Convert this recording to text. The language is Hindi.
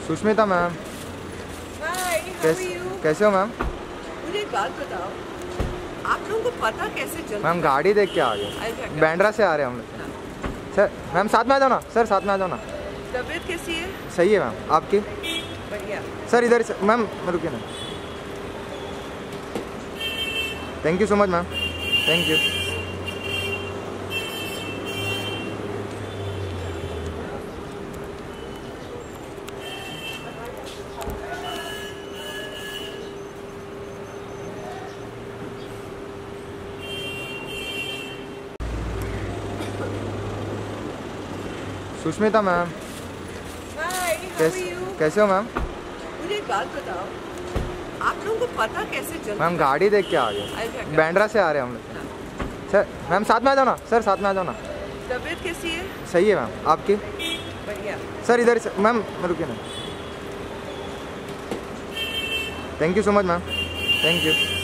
Sushmita ma'am, hi, how are you? कैसे हो मैम? मुझे एक बात बताओ, आप लोगों को पता कैसे चलता? मैम गाड़ी देख के आ गए, बैंड्रा से आ रहे हैं हम लोग। सर मैम साथ में आ जाओ ना, सर साथ में आ जाओ ना। तबीयत कैसी है? सही है मैम, आपकी? बढ़िया। सर इधर से मैम, रुकिए ना। Thank you so much ma'am, thank you. Sushmita ma'am, hi, how are you? कैसे हो मैम? मुझे एक बात बताओ, आप लोगों को पता कैसे चलता? मैम गाड़ी देख के आ गए, बैंड्रा से आ रहे हैं हम लोग। सर मैम साथ में आ जाओ ना, सर साथ में आ जाओ ना। तबीयत कैसी है? सही है मैम, आपकी? बढ़िया। सर इधर से मैम, रुकिए ना। Thank you so much ma'am, thank you.